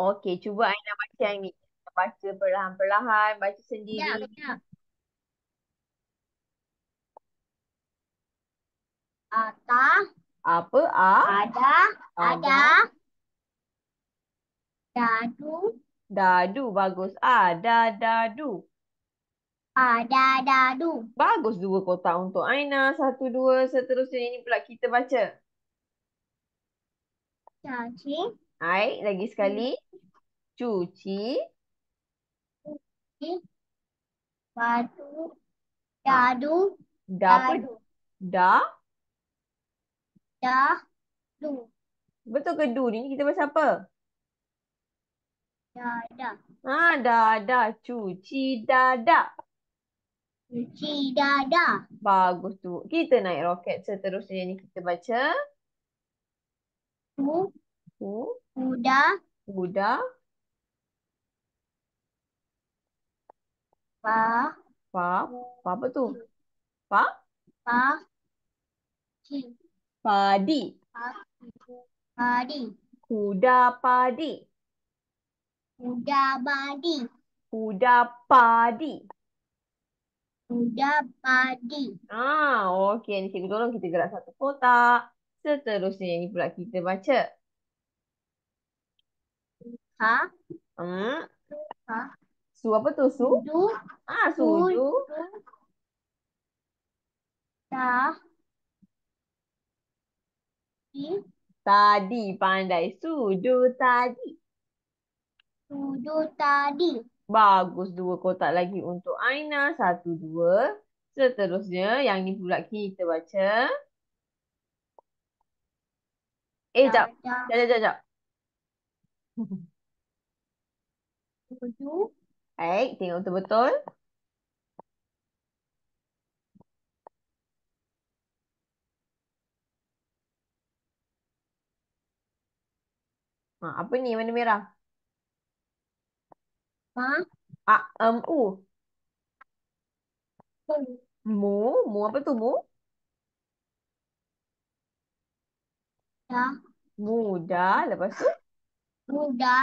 Okey, cuba Aina baca yang ni. Baca perlahan-perlahan, baca Kejap, sendiri. kejap. Ata, Apa? ada, ada, Ada. dadu, Dadu, bagus. Ada dadu. ada, dadu. Bagus dua kotak untuk Aina. Satu, dua, seterusnya. Ini pula kita baca. Cacing, Baik, lagi sekali. Cuci. kucing, batu, Ha, dadu, dah apa? dadu, Dah. dadu, Betul ke du ni? Kita baca apa? dada, Dah. Cuci dada. cuci dada, Bagus tu. Kita naik roket seterusnya. Ini kita baca. ku, Ku. kuda, Kuda. pa, Pa. Pa apa tu? Pa. pa, ci, Padi. pa, padi, Kuda padi. kuda badi, Kuda padi. kuda padi, Okey. Ni cikgu tolong kita gerak satu kotak. Seterusnya ini pula kita baca. ha, Hmm. ha, Su apa tu? Su? kudu, Sudu. kudu, ta, di, Tadi pandai. Sudu tadi. kudu tadi, Bagus. Dua kotak lagi untuk Aina. Satu, dua. Seterusnya yang ni pula kita baca. Jap. dada, Jap. kudu, Baik, tengok betul-betul. Apa ni warna merah? ma, U. ku, Mu. Mu apa tu mu? da, Muda. Lepas tu? muda,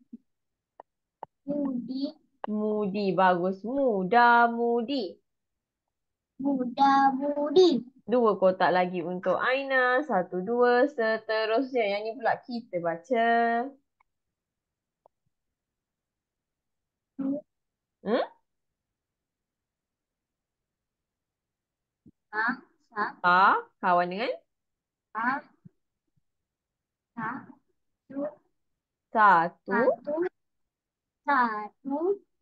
mudi, Mudi. Bagus. Muda, mudi. muda, mudi, Dua kotak lagi untuk Aina. Satu, dua. Seterusnya. Yang ni pula kita baca. Hmm? sa, sa, Kawan dengan? sa, sa, su, Satu. satu, satu,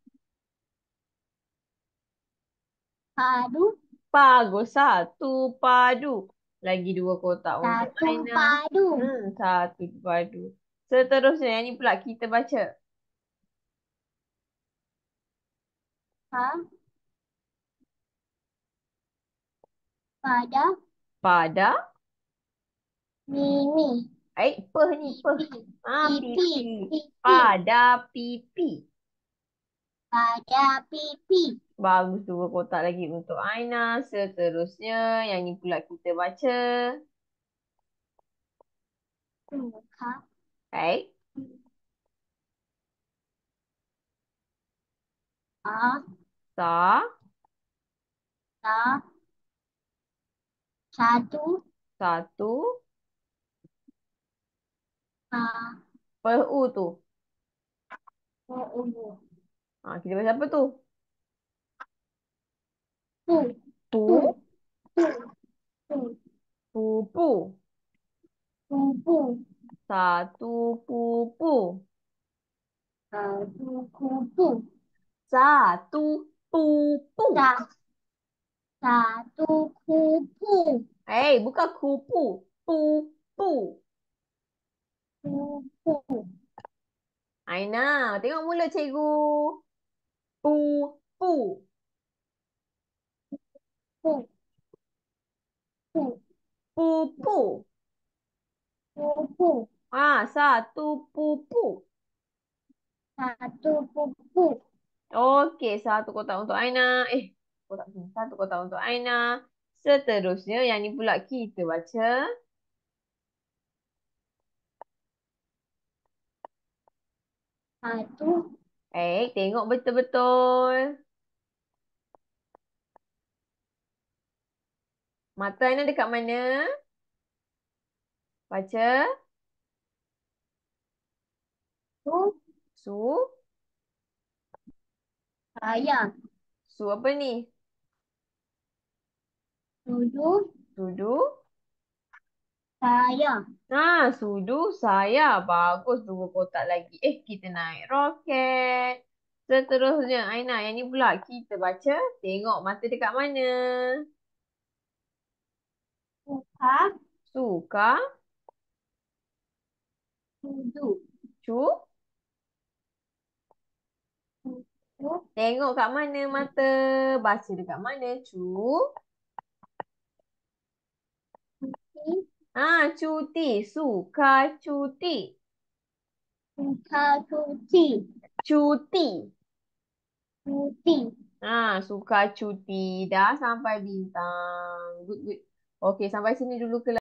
padu, Bagus. Satu padu. Lagi dua kotak untuk satu, Aina. padu, Satu padu. Seterusnya. Yang ni pula kita baca. pa, pada, Pada. mimi, Peh ni, peh. pipi, pipi, Pipi. pipi, Pada pipi. pada pipi, Bagus dua kotak lagi untuk Aina. Seterusnya, yang ni pula kita baca. suka, Baik. a, Sa. ta, satu, Satu. a, Peh U tu. u, Kita baca apa tu? pu, pu, Pu. pu, pu, Pupu. pu, pu, Satu pupu. satu, kupu, Satu pupu. sa, satu, kupu, Bukan kupu. Pupu. kupu, Aina, tengok mulut cikgu. Pupu. pu, pu, Pupu. kupu, Satu pupu. satu, kupu, Okey, satu kotak untuk Aina. Kotak sini. Satu kotak untuk Aina. Seterusnya, yang ni pula kita baca. Satu. Tengok betul-betul. Mata Aina dekat mana? Baca. Tu. Su. Sayang. Su apa ni? Tujuh. Sudu. Sayang. Sudu saya. Bagus dua kotak lagi. Kita naik roket. Seterusnya, Aina, yang ni pula kita baca. Tengok mata dekat mana. Suka. Suka. Tujuh. Cu. Tujuh. Tengok kat mana mata. Baca dekat mana. Cu. Cuti. Cuti. Suka cuti. Suka cuti. Cuti. Cuti. Suka cuti. Dah sampai bintang. Good, good. Okey, sampai sini dulu ke